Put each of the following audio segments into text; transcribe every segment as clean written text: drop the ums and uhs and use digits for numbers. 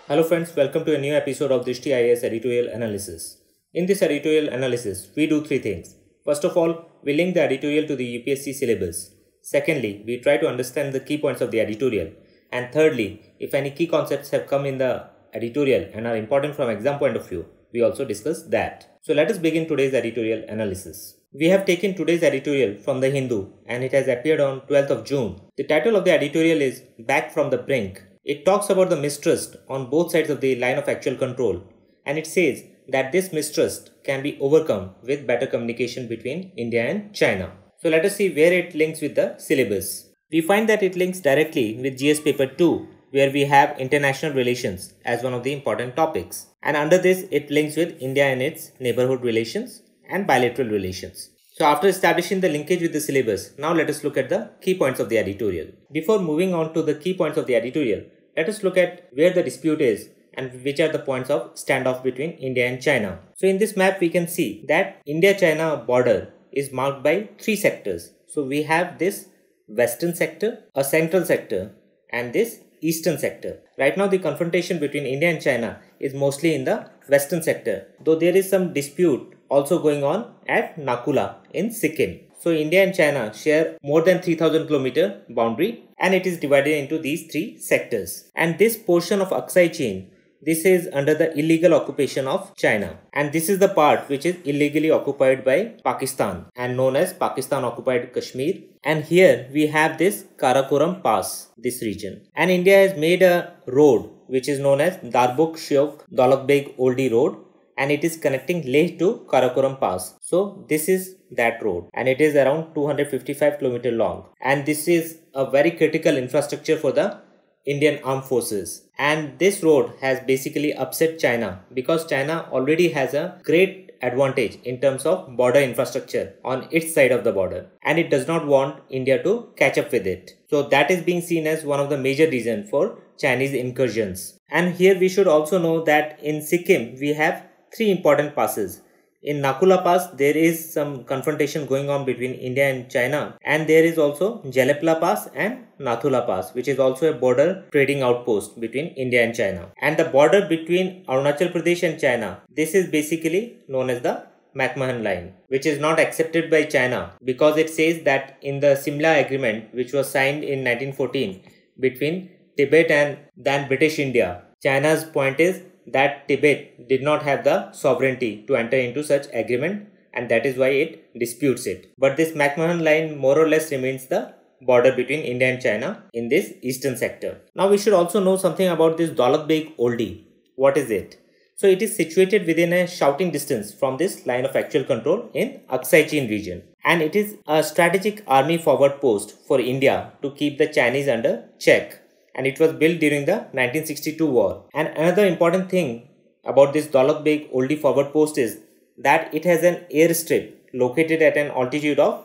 Hello friends, welcome to a new episode of Drishti IAS editorial analysis. In this editorial analysis, we do three things. First of all, we link the editorial to the UPSC syllabus. Secondly, we try to understand the key points of the editorial. And thirdly, if any key concepts have come in the editorial and are important from exam point of view, we also discuss that. So let us begin today's editorial analysis. We have taken today's editorial from The Hindu and it has appeared on 12th of June. The title of the editorial is Back from the Brink. It talks about the mistrust on both sides of the line of actual control, and it says that this mistrust can be overcome with better communication between India and China. So let us see where it links with the syllabus. We find that it links directly with GS paper 2, where we have international relations as one of the important topics. And under this, it links with India and its neighborhood relations and bilateral relations. So after establishing the linkage with the syllabus, now let us look at the key points of the editorial. Before moving on to the key points of the editorial, let us look at where the dispute is and which are the points of standoff between India and China. So in this map, we can see that India-China border is marked by three sectors. So we have this western sector, a central sector, and this eastern sector. Right now, the confrontation between India and China is mostly in the western sector, though there is some dispute also going on at Nakula in Sikkim. So India and China share more than 3000 km boundary and it is divided into these three sectors. And this portion of Aksai chain, this is under the illegal occupation of China. And this is the part which is illegally occupied by Pakistan and known as Pakistan occupied Kashmir. And here we have this Karakoram Pass, this region. And India has made a road which is known as Darbuk Shiok Daulat Beg Oldie Road. And it is connecting Leh to Karakoram Pass. So this is that road and it is around 255 km long. And this is a very critical infrastructure for the Indian Armed Forces. And this road has basically upset China because China already has a great advantage in terms of border infrastructure on its side of the border. And it does not want India to catch up with it. So that is being seen as one of the major reasons for Chinese incursions. And here we should also know that in Sikkim we have three important passes. In Nakula Pass, there is some confrontation going on between India and China, and there is also Jalepla Pass and Nathula Pass, which is also a border trading outpost between India and China. And the border between Arunachal Pradesh and China, this is basically known as the McMahon Line, which is not accepted by China because it says that in the Simla Agreement, which was signed in 1914 between Tibet and then British India, China's point is that Tibet did not have the sovereignty to enter into such agreement and that is why it disputes it. But this McMahon Line more or less remains the border between India and China in this eastern sector. Now we should also know something about this Daulat Beg Oldie. What is it? So it is situated within a shouting distance from this line of actual control in Aksai Chin region. And it is a strategic army forward post for India to keep the Chinese under check. And it was built during the 1962 war. And another important thing about this Daulat Beg Oldie forward post is that it has an airstrip located at an altitude of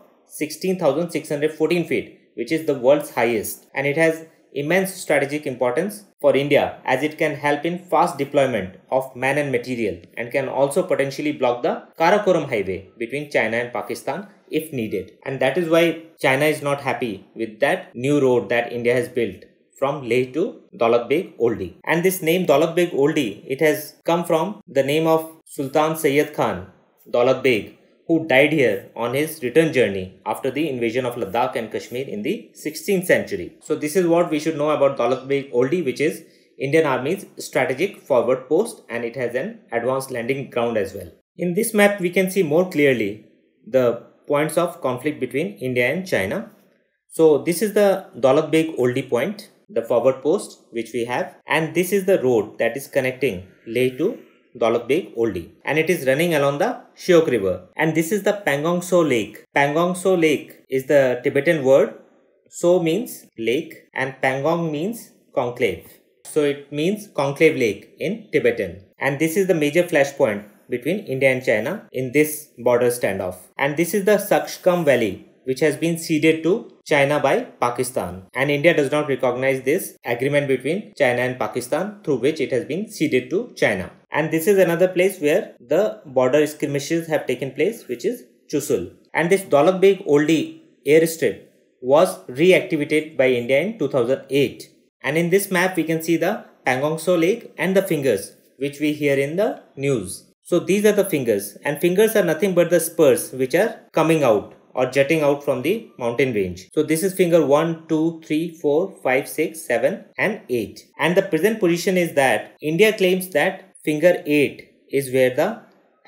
16,614 feet, which is the world's highest. And it has immense strategic importance for India as it can help in fast deployment of man and material and can also potentially block the Karakoram highway between China and Pakistan if needed. And that is why China is not happy with that new road that India has built from Leh to Daulat Beg Oldie. And this name Daulat Beg Oldie, it has come from the name of Sultan Sayyid Khan Daulat Beg, who died here on his return journey after the invasion of Ladakh and Kashmir in the 16th century. So this is what we should know about Daulat Beg Oldie, which is Indian Army's strategic forward post and it has an advanced landing ground as well. In this map, we can see more clearly the points of conflict between India and China. So this is the Daulat Beg Oldie point, the forward post which we have, and this is the road that is connecting Leh to Daulat Beg Oldie and it is running along the Shiok river. And this is the Pangong So Lake. Pangong So Lake is the Tibetan word. So means lake and Pangong means conclave. So it means conclave lake in Tibetan. And this is the major flashpoint between India and China in this border standoff. And this is the Sakshkam Valley, which has been ceded to China by Pakistan. And India does not recognize this agreement between China and Pakistan through which it has been ceded to China. And this is another place where the border skirmishes have taken place, which is Chushul. And this Daulat Beg Oldie airstrip was reactivated by India in 2008. And in this map, we can see the Pangong Tso Lake and the fingers which we hear in the news. So these are the fingers, and fingers are nothing but the spurs which are coming out or jutting out from the mountain range. So this is finger 1, 2, 3, 4, 5, 6, 7 and 8. And the present position is that India claims that finger 8 is where the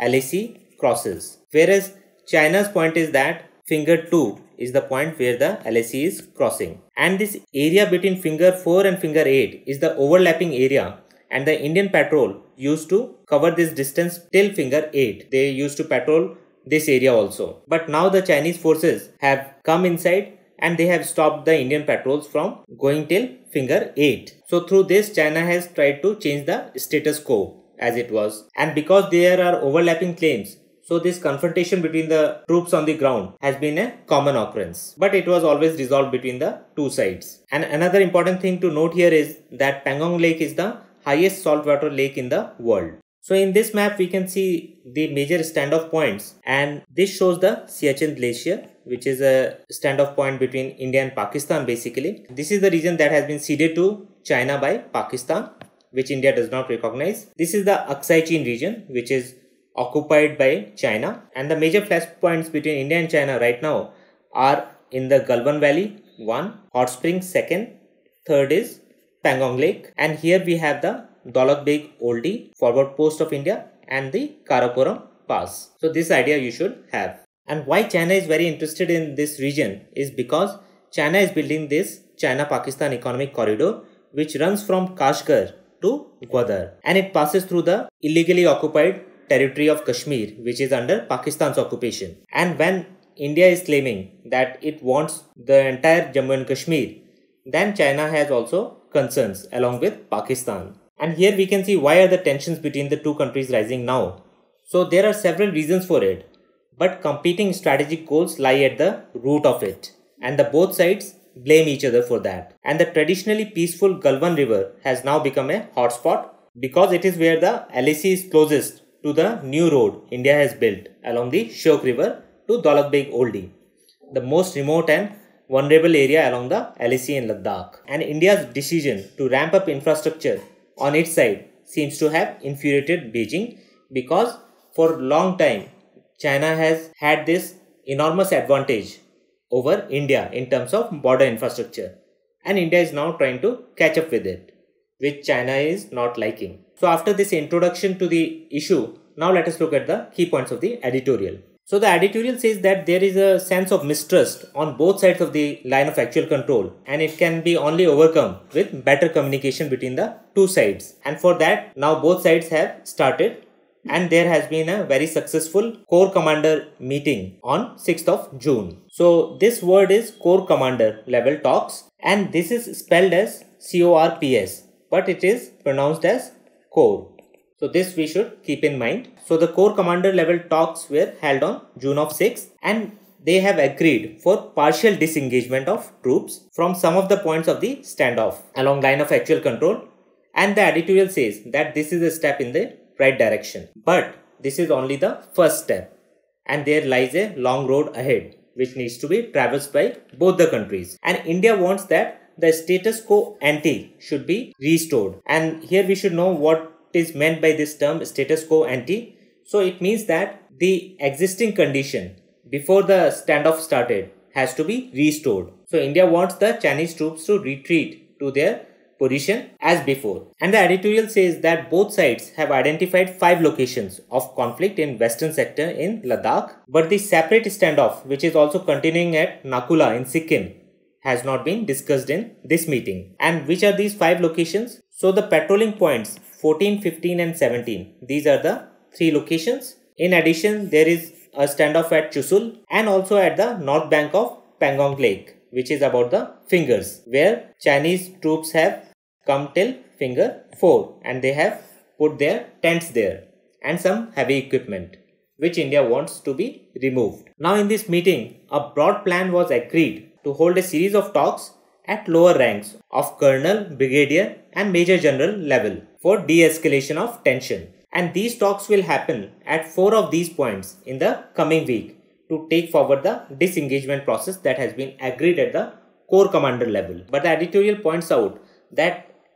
LAC crosses. Whereas China's point is that finger 2 is the point where the LAC is crossing. And this area between finger 4 and finger 8 is the overlapping area, and the Indian patrol used to cover this distance till finger 8. They used to patrol this area also. But now the Chinese forces have come inside and they have stopped the Indian patrols from going till finger 8. So through this, China has tried to change the status quo as it was. And because there are overlapping claims, so this confrontation between the troops on the ground has been a common occurrence. But it was always resolved between the two sides. And another important thing to note here is that Pangong Lake is the highest saltwater lake in the world. So in this map we can see the major standoff points, and this shows the Siachen Glacier, which is a standoff point between India and Pakistan basically. This is the region that has been ceded to China by Pakistan, which India does not recognize. This is the Aksai Chin region, which is occupied by China, and the major flashpoints between India and China right now are in the Galwan Valley, 1, Hot Springs 2nd, 3rd is Pangong Lake, and here we have the Daulat Beg Oldie, forward post of India, and the Karakoram Pass. So this idea you should have. And why China is very interested in this region is because China is building this China-Pakistan economic corridor, which runs from Kashgar to Gwadar, and it passes through the illegally occupied territory of Kashmir, which is under Pakistan's occupation. And when India is claiming that it wants the entire Jammu and Kashmir, then China has also concerns along with Pakistan. And here we can see why are the tensions between the two countries rising now. So there are several reasons for it, but competing strategic goals lie at the root of it, and the both sides blame each other for that. And the traditionally peaceful Galwan River has now become a hotspot because it is where the LAC is closest to the new road India has built along the Shyok River to Daulat Beg Oldie, the most remote and vulnerable area along the LAC in Ladakh. And India's decision to ramp up infrastructure on its side seems to have infuriated Beijing, because for a long time China has had this enormous advantage over India in terms of border infrastructure, and India is now trying to catch up with it, which China is not liking. So after this introduction to the issue, now let us look at the key points of the editorial. So the editorial says that there is a sense of mistrust on both sides of the line of actual control, and it can be only overcome with better communication between the two sides. And for that, now both sides have started, and there has been a very successful Corps Commander meeting on 6th of June. So this word is Corps Commander level talks, and this is spelled as CORPS, but it is pronounced as Corps. So this we should keep in mind. So the Corps Commander level talks were held on June of 6th, and they have agreed for partial disengagement of troops from some of the points of the standoff along line of actual control. And the editorial says that this is a step in the right direction. But this is only the first step, and there lies a long road ahead which needs to be traversed by both the countries. And India wants that the status quo ante should be restored. And here we should know what is meant by this term status quo ante. So it means that the existing condition before the standoff started has to be restored. So India wants the Chinese troops to retreat to their position as before. And the editorial says that both sides have identified 5 locations of conflict in western sector in Ladakh, but the separate standoff, which is also continuing at Nakula in Sikkim, has not been discussed in this meeting. And which are these 5 locations? So the patrolling points 14, 15 and 17, these are the 3 locations. In addition, there is a standoff at Chushul and also at the north bank of Pangong Lake, which is about the fingers, where Chinese troops have come till finger 4 and they have put their tents there and some heavy equipment, which India wants to be removed. Now in this meeting, a broad plan was agreed to hold a series of talks at lower ranks of colonel, brigadier and major general level for de-escalation of tension. And these talks will happen at 4 of these points in the coming week to take forward the disengagement process that has been agreed at the Corps Commander level. But the editorial points out that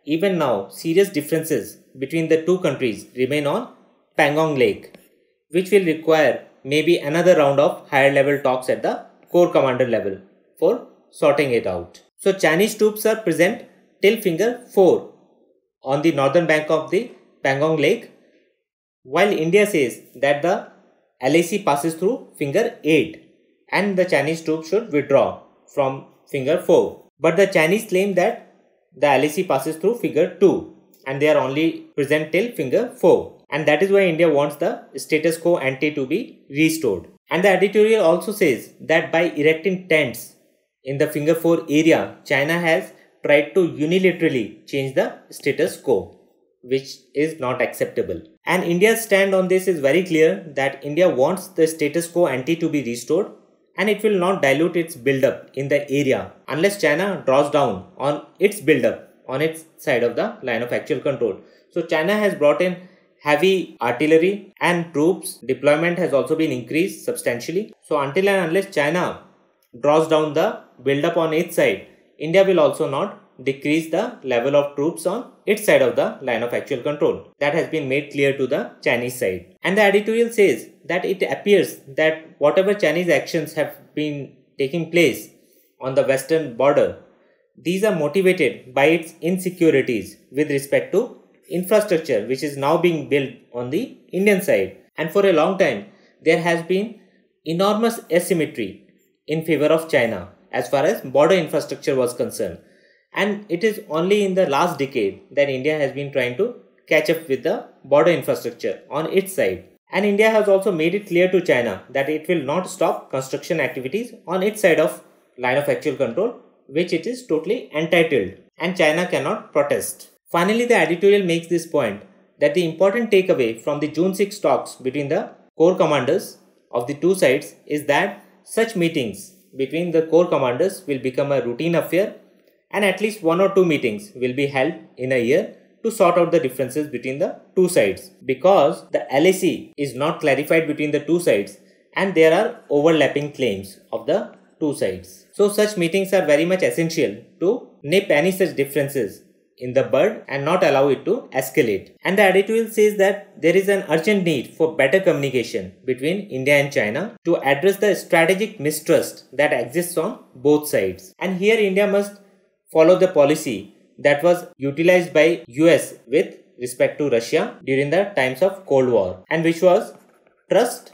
even now serious differences between the two countries remain on Pangong Lake, which will require maybe another round of higher level talks at the Corps Commander level for sorting it out. So Chinese troops are present till finger 4 on the northern bank of the Pangong Lake, while India says that the LAC passes through finger 8 and the Chinese troops should withdraw from finger 4. But the Chinese claim that the LAC passes through figure 2 and they are only present till finger 4. And that is why India wants the status quo ante to be restored. And the editorial also says that by erecting tents in the finger 4 area, China has tried to unilaterally change the status quo, which is not acceptable. And India's stand on this is very clear that India wants the status quo ante to be restored and it will not dilute its build-up in the area unless China draws down on its build-up on its side of the line of actual control. So China has brought in heavy artillery and troops deployment has also been increased substantially. So until and unless China draws down the build-up on its side, India will also not decrease the level of troops on its side of the line of actual control. That has been made clear to the Chinese side. And the editorial says that it appears that whatever Chinese actions have been taking place on the western border, these are motivated by its insecurities with respect to infrastructure which is now being built on the Indian side. And for a long time, there has been enormous asymmetry in favor of China as far as border infrastructure was concerned. And it is only in the last decade that India has been trying to catch up with the border infrastructure on its side. And India has also made it clear to China that it will not stop construction activities on its side of line of actual control, which it is totally entitled, and China cannot protest. Finally, the editorial makes this point that the important takeaway from the June 6 talks between the corps commanders of the two sides is that such meetings between the corps commanders will become a routine affair, and at least 1 or 2 meetings will be held in a year to sort out the differences between the two sides, because the LAC is not clarified between the two sides and there are overlapping claims of the two sides. So such meetings are very much essential to nip any such differences in the bud and not allow it to escalate. And the editorial says that there is an urgent need for better communication between India and China to address the strategic mistrust that exists on both sides. And here India must follow the policy that was utilized by US with respect to Russia during the times of Cold War, and which was trust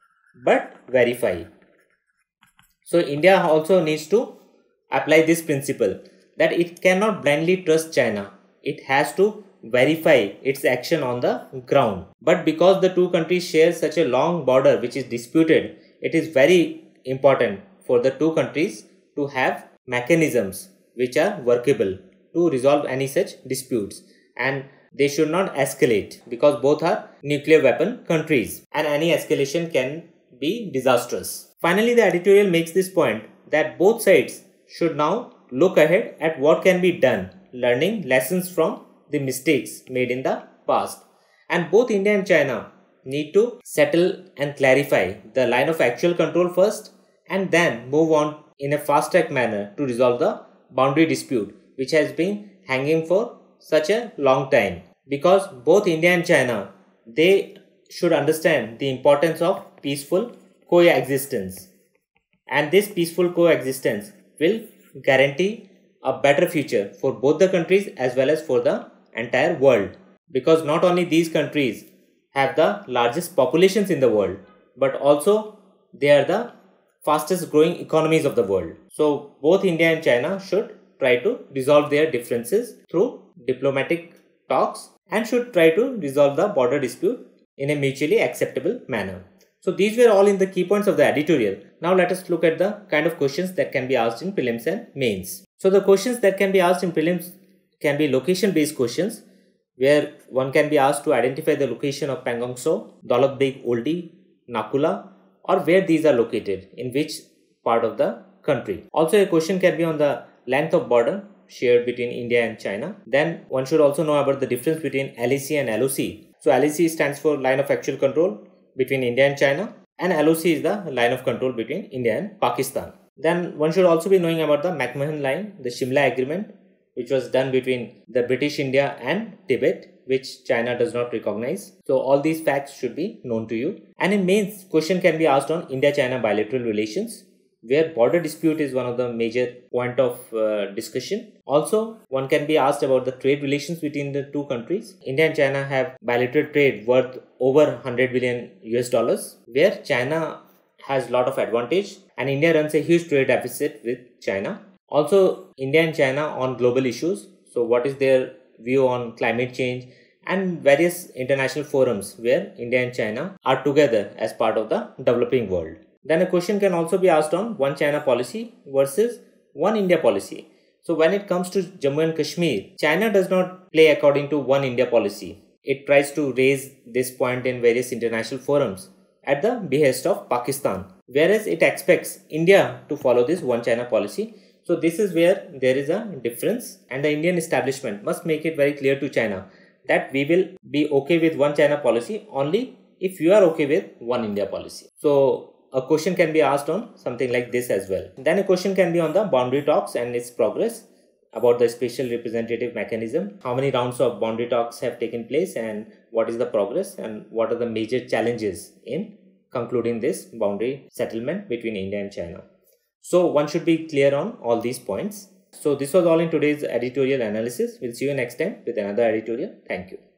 but verify. So India also needs to apply this principle that it cannot blindly trust China. It has to verify its action on the ground. But because the two countries share such a long border which is disputed, it is very important for the two countries to have mechanisms which are workable to resolve any such disputes, and they should not escalate because both are nuclear weapon countries and any escalation can be disastrous. Finally, the editorial makes this point that both sides should now look ahead at what can be done, learning lessons from the mistakes made in the past. And both India and China need to settle and clarify the line of actual control first and then move on in a fast track manner to resolve the boundary dispute which has been hanging for such a long time. Because both India and China, they should understand the importance of peaceful coexistence. And this peaceful coexistence will guarantee a better future for both the countries as well as for the entire world. Because not only these countries have the largest populations in the world, but also they are the fastest growing economies of the world. So both India and China should try to resolve their differences through diplomatic talks and should try to resolve the border dispute in a mutually acceptable manner. So these were all in the key points of the editorial. Now let us look at the kind of questions that can be asked in prelims and mains. So the questions that can be asked in prelims can be location based questions, where one can be asked to identify the location of Pangong Tso, Daulak Beg Oldi, Nakula, or where these are located, in which part of the country. Also a question can be on the length of border shared between India and China. Then one should also know about the difference between LAC and LOC. So LAC stands for line of actual control between India and China, and LOC is the line of control between India and Pakistan. Then one should also be knowing about the McMahon line, the Shimla Agreement, which was done between the British India and Tibet, which China does not recognize. So all these facts should be known to you. And in mains, question can be asked on India-China bilateral relations, where border dispute is one of the major point of discussion. Also, one can be asked about the trade relations between the two countries. India and China have bilateral trade worth over 100 billion US dollars, where China has a lot of advantage and India runs a huge trade deficit with China. Also, India and China on global issues. So what is their view on climate change and various international forums where India and China are together as part of the developing world. Then a question can also be asked on one China policy versus one India policy. So when it comes to Jammu and Kashmir, China does not play according to one India policy. It tries to raise this point in various international forums at the behest of Pakistan, whereas it expects India to follow this one China policy. So this is where there is a difference, and the Indian establishment must make it very clear to China that we will be okay with one China policy only if you are okay with one India policy. So a question can be asked on something like this as well. Then a question can be on the boundary talks and its progress, about the special representative mechanism, how many rounds of boundary talks have taken place and what is the progress and what are the major challenges in concluding this boundary settlement between India and China. So one should be clear on all these points. So this was all in today's editorial analysis. We'll see you next time with another editorial. Thank you.